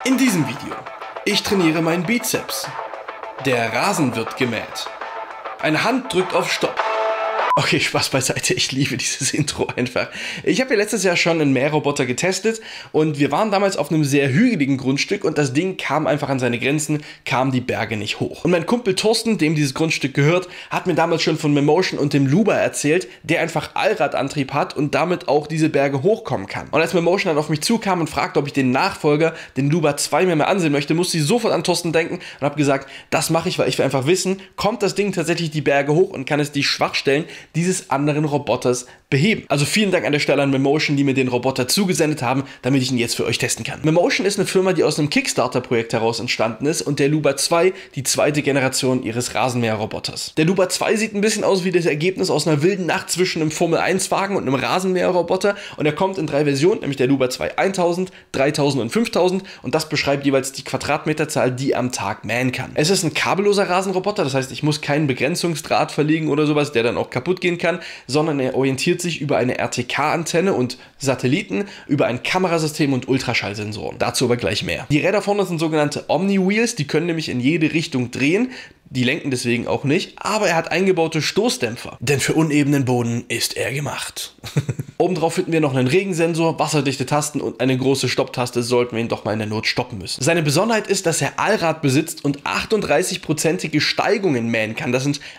In diesem Video, ich trainiere meinen Bizeps. Der Rasen wird gemäht. Eine Hand drückt auf Stopp. Okay, Spaß beiseite, ich liebe dieses Intro einfach. Ich habe ja letztes Jahr schon einen Mähroboter getestet und wir waren damals auf einem sehr hügeligen Grundstück und das Ding kam einfach an seine Grenzen, kam die Berge nicht hoch. Und mein Kumpel Thorsten, dem dieses Grundstück gehört, hat mir damals schon von Memotion und dem Luba erzählt, der einfach Allradantrieb hat und damit auch diese Berge hochkommen kann. Und als Memotion dann auf mich zukam und fragte, ob ich den Nachfolger, den Luba 2 mir mal ansehen möchte, musste ich sofort an Thorsten denken und habe gesagt, das mache ich, weil ich will einfach wissen, kommt das Ding tatsächlich die Berge hoch und kann es die Schwachstellen dieses anderen Roboters beheben. Also vielen Dank an der Stelle an Memotion, die mir den Roboter zugesendet haben, damit ich ihn jetzt für euch testen kann. Memotion ist eine Firma, die aus einem Kickstarter-Projekt heraus entstanden ist und der Luba 2 die zweite Generation ihres Rasenmäher-Roboters. Der Luba 2 sieht ein bisschen aus wie das Ergebnis aus einer wilden Nacht zwischen einem Formel-1-Wagen und einem Rasenmäher-Roboter und er kommt in 3 Versionen, nämlich der Luba 2 1000, 3000 und 5000 und das beschreibt jeweils die Quadratmeterzahl, die am Tag mähen kann. Es ist ein kabelloser Rasenroboter, das heißt, ich muss keinen Begrenzungsdraht verlegen oder sowas, der dann auch kaputt gehen kann, sondern er orientiert sich über eine RTK-Antenne und Satelliten, über ein Kamerasystem und Ultraschallsensoren. Dazu aber gleich mehr. Die Räder vorne sind sogenannte Omni-Wheels, die können nämlich in jede Richtung drehen. Die lenken deswegen auch nicht, aber er hat eingebaute Stoßdämpfer. Denn für unebenen Boden ist er gemacht. Obendrauf finden wir noch einen Regensensor, wasserdichte Tasten und eine große Stopptaste, sollten wir ihn doch mal in der Not stoppen müssen. Seine Besonderheit ist, dass er Allrad besitzt und 38%ige Steigungen mähen kann. Das sind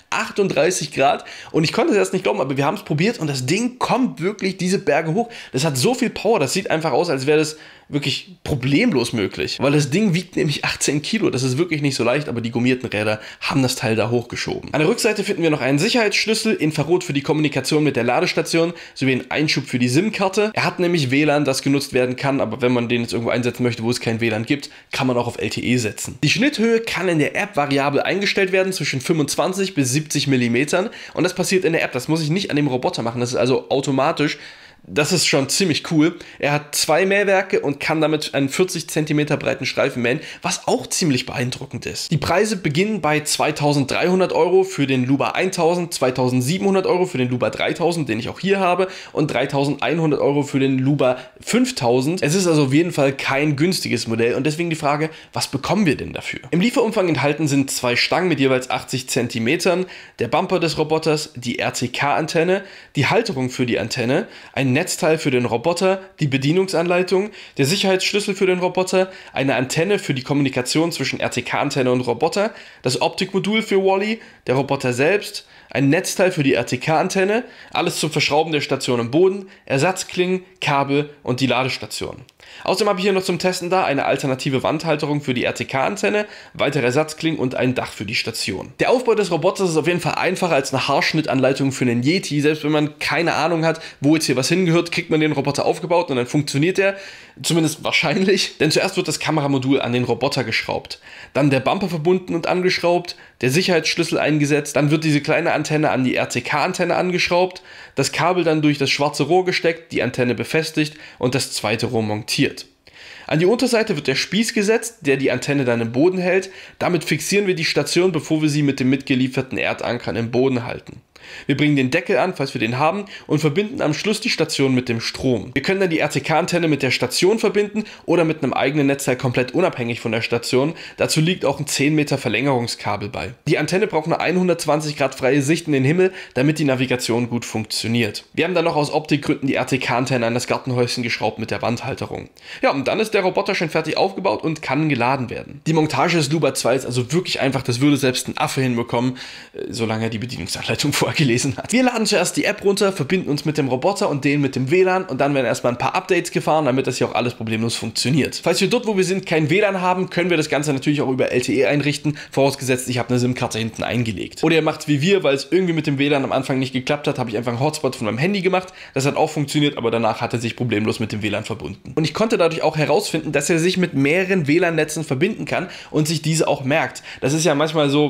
38 Grad und ich konnte es erst nicht glauben, aber wir haben es probiert und das Ding kommt wirklich diese Berge hoch. Das hat so viel Power, das sieht einfach aus, als wäre das wirklich problemlos möglich. Weil das Ding wiegt nämlich 18 Kilo, das ist wirklich nicht so leicht, aber die gummierten Räder haben das Teil da hochgeschoben. An der Rückseite finden wir noch einen Sicherheitsschlüssel, Infrarot für die Kommunikation mit der Ladestation, sowie einen Einschub für die SIM-Karte. Er hat nämlich WLAN, das genutzt werden kann, aber wenn man den jetzt irgendwo einsetzen möchte, wo es kein WLAN gibt, kann man auch auf LTE setzen. Die Schnitthöhe kann in der App variabel eingestellt werden, zwischen 25 bis 70 mm und das passiert in der App, das muss ich nicht an dem Roboter machen, das ist also automatisch. Das ist schon ziemlich cool. Er hat 2 Mähwerke und kann damit einen 40 cm breiten Streifen mähen, was auch ziemlich beeindruckend ist. Die Preise beginnen bei 2.300 € für den Luba 1000, 2.700 € für den Luba 3000, den ich auch hier habe, und 3.100 € für den Luba 5000. Es ist also auf jeden Fall kein günstiges Modell und deswegen die Frage, was bekommen wir denn dafür? Im Lieferumfang enthalten sind 2 Stangen mit jeweils 80 cm, der Bumper des Roboters, die RTK-Antenne, die Halterung für die Antenne, ein Netzteil für den Roboter, die Bedienungsanleitung, der Sicherheitsschlüssel für den Roboter, eine Antenne für die Kommunikation zwischen RTK-Antenne und Roboter, das Optikmodul für Wally, der Roboter selbst, ein Netzteil für die RTK-Antenne, alles zum Verschrauben der Station im Boden, Ersatzklingen, Kabel und die Ladestation. Außerdem habe ich hier noch zum Testen da eine alternative Wandhalterung für die RTK-Antenne, weitere Ersatzklingen und ein Dach für die Station. Der Aufbau des Roboters ist auf jeden Fall einfacher als eine Haarschnittanleitung für einen Yeti. Selbst wenn man keine Ahnung hat, wo jetzt hier was hingehört, kriegt man den Roboter aufgebaut und dann funktioniert er. Zumindest wahrscheinlich. Denn zuerst wird das Kameramodul an den Roboter geschraubt. Dann der Bumper verbunden und angeschraubt, der Sicherheitsschlüssel eingesetzt, dann wird diese kleine Antenne an die RTK-Antenne angeschraubt, das Kabel dann durch das schwarze Rohr gesteckt, die Antenne befestigt und das zweite Rohr montiert. An die Unterseite wird der Spieß gesetzt, der die Antenne dann im Boden hält. Damit fixieren wir die Station, bevor wir sie mit dem mitgelieferten Erdankern im Boden halten. Wir bringen den Deckel an, falls wir den haben, und verbinden am Schluss die Station mit dem Strom. Wir können dann die RTK-Antenne mit der Station verbinden oder mit einem eigenen Netzteil komplett unabhängig von der Station. Dazu liegt auch ein 10 Meter Verlängerungskabel bei. Die Antenne braucht eine 120 Grad freie Sicht in den Himmel, damit die Navigation gut funktioniert. Wir haben dann noch aus Optikgründen die RTK-Antenne an das Gartenhäuschen geschraubt mit der Wandhalterung. Ja, und dann ist der Roboter schon fertig aufgebaut und kann geladen werden. Die Montage des Luba 2 ist also wirklich einfach, das würde selbst ein Affe hinbekommen, solange er die Bedienungsanleitung vorher gelesen hat. Wir laden zuerst die App runter, verbinden uns mit dem Roboter und den mit dem WLAN und dann werden erstmal ein paar Updates gefahren, damit das hier auch alles problemlos funktioniert. Falls wir dort, wo wir sind, kein WLAN haben, können wir das Ganze natürlich auch über LTE einrichten, vorausgesetzt, ich habe eine SIM-Karte hinten eingelegt. Oder ihr macht es wie wir, weil es irgendwie mit dem WLAN am Anfang nicht geklappt hat, habe ich einfach einen Hotspot von meinem Handy gemacht. Das hat auch funktioniert, aber danach hat er sich problemlos mit dem WLAN verbunden. Und ich konnte dadurch auch herausfinden, dass er sich mit mehreren WLAN-Netzen verbinden kann und sich diese auch merkt. Das ist ja manchmal so, was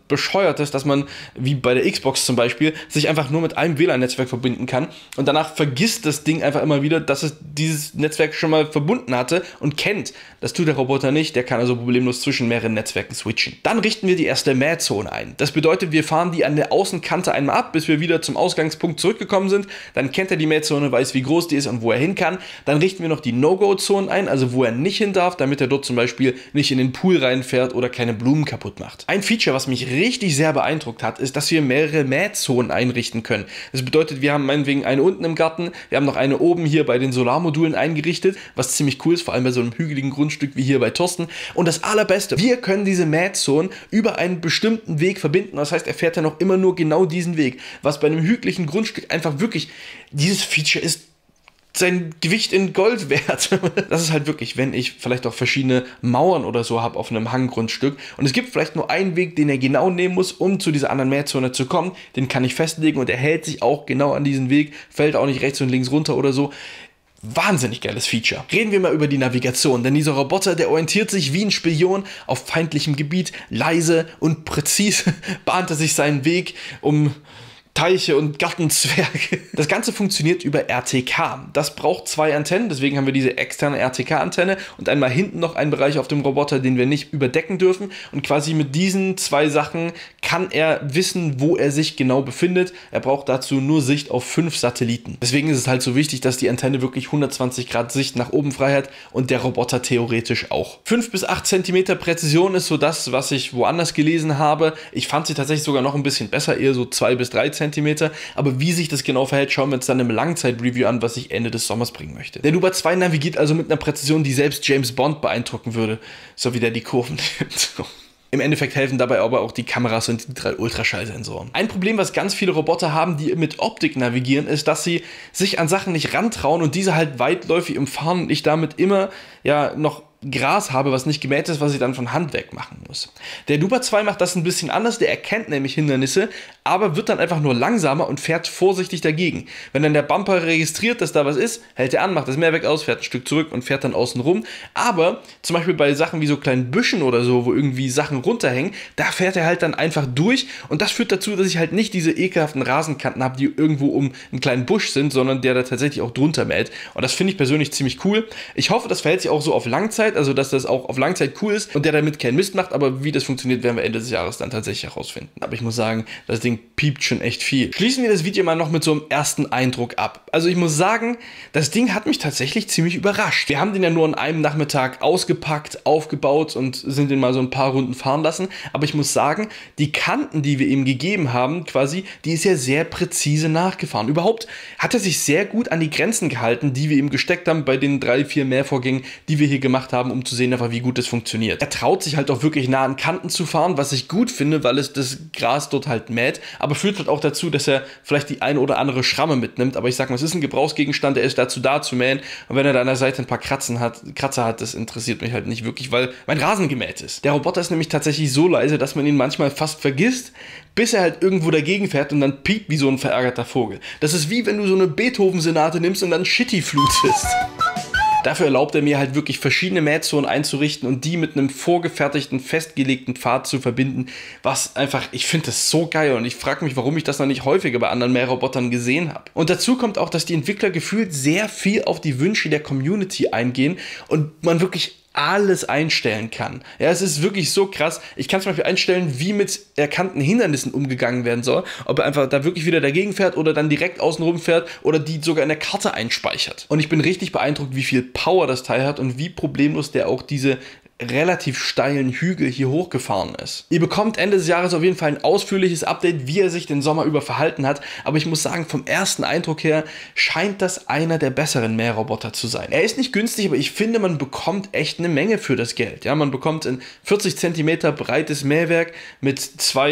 Bescheuertes, dass man, wie bei der Xbox zum Beispiel, sich einfach nur mit einem WLAN-Netzwerk verbinden kann und danach vergisst das Ding einfach immer wieder, dass es dieses Netzwerk schon mal verbunden hatte und kennt. Das tut der Roboter nicht, der kann also problemlos zwischen mehreren Netzwerken switchen. Dann richten wir die erste Mähzone ein. Das bedeutet, wir fahren die an der Außenkante einmal ab, bis wir wieder zum Ausgangspunkt zurückgekommen sind. Dann kennt er die Mähzone, weiß, wie groß die ist und wo er hin kann. Dann richten wir noch die No-Go-Zonen ein, also wo er nicht hin darf, damit er dort zum Beispiel nicht in den Pool reinfährt oder keine Blumen kaputt macht. Ein Feature, was mich richtig sehr beeindruckt hat, ist, dass wir mehrere Mähzonen einrichten können. Das bedeutet, wir haben meinetwegen eine unten im Garten, wir haben noch eine oben hier bei den Solarmodulen eingerichtet, was ziemlich cool ist, vor allem bei so einem hügeligen Grundstück wie hier bei Thorsten. Und das Allerbeste, wir können diese Mähzonen über einen bestimmten Weg verbinden. Das heißt, er fährt ja noch immer nur genau diesen Weg, was bei einem hügeligen Grundstück einfach wirklich, dieses Feature ist sein Gewicht in Gold wert. Das ist halt wirklich, wenn ich vielleicht auch verschiedene Mauern oder so habe auf einem Hanggrundstück und es gibt vielleicht nur einen Weg, den er genau nehmen muss, um zu dieser anderen Mähzone zu kommen, den kann ich festlegen und er hält sich auch genau an diesen Weg, fällt auch nicht rechts und links runter oder so. Wahnsinnig geiles Feature. Reden wir mal über die Navigation, denn dieser Roboter, der orientiert sich wie ein Spion auf feindlichem Gebiet, leise und präzise bahnt er sich seinen Weg um Teiche und Gartenzwerge. Das Ganze funktioniert über RTK. Das braucht 2 Antennen, deswegen haben wir diese externe RTK-Antenne und einmal hinten noch einen Bereich auf dem Roboter, den wir nicht überdecken dürfen. Und quasi mit diesen 2 Sachen kann er wissen, wo er sich genau befindet. Er braucht dazu nur Sicht auf 5 Satelliten. Deswegen ist es halt so wichtig, dass die Antenne wirklich 120 Grad Sicht nach oben frei hat und der Roboter theoretisch auch. 5 bis 8 cm Präzision ist so das, was ich woanders gelesen habe. Ich fand sie tatsächlich sogar noch ein bisschen besser, eher so 2 bis 3 cm. Aber wie sich das genau verhält, schauen wir uns dann im Langzeit-Review an, was ich Ende des Sommers bringen möchte. Der Nuba 2 navigiert also mit einer Präzision, die selbst James Bond beeindrucken würde, so wie der die Kurven nimmt. Im Endeffekt helfen dabei aber auch die Kameras und die 3 Ultraschallsensoren. Ein Problem, was ganz viele Roboter haben, die mit Optik navigieren, ist, dass sie sich an Sachen nicht rantrauen und diese halt weitläufig umfahren und ich damit immer noch Gras habe, was nicht gemäht ist, was ich dann von Hand weg machen muss. Der Nuba 2 macht das ein bisschen anders, der erkennt nämlich Hindernisse, aber wird dann einfach nur langsamer und fährt vorsichtig dagegen. Wenn dann der Bumper registriert, dass da was ist, hält er an, macht das Mehrwerk aus, fährt ein Stück zurück und fährt dann außen rum. Aber zum Beispiel bei Sachen wie so kleinen Büschen oder so, wo irgendwie Sachen runterhängen, da fährt er halt dann einfach durch und das führt dazu, dass ich halt nicht diese ekelhaften Rasenkanten habe, die irgendwo um einen kleinen Busch sind, sondern der da tatsächlich auch drunter mäht. Und das finde ich persönlich ziemlich cool. Ich hoffe, das verhält sich auch so auf Langzeit, also dass das auch auf Langzeit cool ist und der damit keinen Mist macht, aber wie das funktioniert, werden wir Ende des Jahres dann tatsächlich herausfinden. Aber ich muss sagen, das Ding piept schon echt viel. Schließen wir das Video mal noch mit so einem ersten Eindruck ab. Also ich muss sagen, das Ding hat mich tatsächlich ziemlich überrascht. Wir haben den ja nur an einem Nachmittag ausgepackt, aufgebaut und sind den mal so ein paar Runden fahren lassen, aber ich muss sagen, die Kanten, die wir ihm gegeben haben, quasi, die ist ja sehr präzise nachgefahren. Überhaupt hat er sich sehr gut an die Grenzen gehalten, die wir ihm gesteckt haben bei den 3, 4 Mehrvorgängen, die wir hier gemacht haben, um zu sehen, einfach wie gut das funktioniert. Er traut sich halt auch wirklich nah an Kanten zu fahren, was ich gut finde, weil es das Gras dort halt mäht, aber führt halt auch dazu, dass er vielleicht die eine oder andere Schramme mitnimmt, aber ich sag mal, es ist ein Gebrauchsgegenstand, der ist dazu da zu mähen und wenn er da an der Seite ein paar Kratzer hat, das interessiert mich halt nicht wirklich, weil mein Rasen gemäht ist. Der Roboter ist nämlich tatsächlich so leise, dass man ihn manchmal fast vergisst, bis er halt irgendwo dagegen fährt und dann piept wie so ein verärgerter Vogel. Das ist wie wenn du so eine Beethoven-Sonate nimmst und dann Shitty flutest. Dafür erlaubt er mir halt wirklich verschiedene Mähzonen einzurichten und die mit einem vorgefertigten, festgelegten Pfad zu verbinden, was einfach, ich finde das so geil und ich frage mich, warum ich das noch nicht häufiger bei anderen Mährobotern gesehen habe. Und dazu kommt auch, dass die Entwickler gefühlt sehr viel auf die Wünsche der Community eingehen und man wirklich alles einstellen kann. Ja, es ist wirklich so krass. Ich kann zum Beispiel einstellen, wie mit erkannten Hindernissen umgegangen werden soll. Ob er einfach da wirklich wieder dagegen fährt oder dann direkt außen rum fährt oder die sogar in der Karte einspeichert. Und ich bin richtig beeindruckt, wie viel Power das Teil hat und wie problemlos der auch diese relativ steilen Hügel hier hochgefahren ist. Ihr bekommt Ende des Jahres auf jeden Fall ein ausführliches Update, wie er sich den Sommer über verhalten hat, aber ich muss sagen, vom ersten Eindruck her scheint das einer der besseren Mähroboter zu sein. Er ist nicht günstig, aber ich finde, man bekommt echt eine Menge für das Geld. Ja, man bekommt ein 40 cm breites Mähwerk mit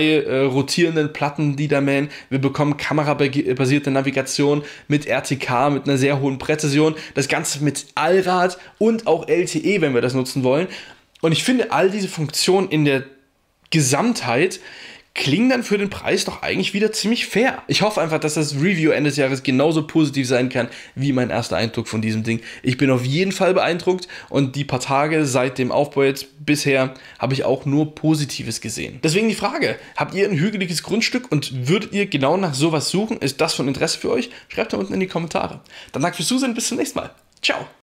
2 rotierenden Platten, die da mähen. Wir bekommen kamerabasierte Navigation mit RTK, mit einer sehr hohen Präzision. Das Ganze mit Allrad und auch LTE, wenn wir das nutzen wollen. Und ich finde, all diese Funktionen in der Gesamtheit klingen dann für den Preis doch eigentlich wieder ziemlich fair. Ich hoffe einfach, dass das Review Ende des Jahres genauso positiv sein kann, wie mein erster Eindruck von diesem Ding. Ich bin auf jeden Fall beeindruckt und die paar Tage seit dem Aufbau jetzt bisher habe ich auch nur Positives gesehen. Deswegen die Frage, habt ihr ein hügeliges Grundstück und würdet ihr genau nach sowas suchen? Ist das von Interesse für euch? Schreibt da unten in die Kommentare. Dann danke fürs Zusehen, bis zum nächsten Mal. Ciao!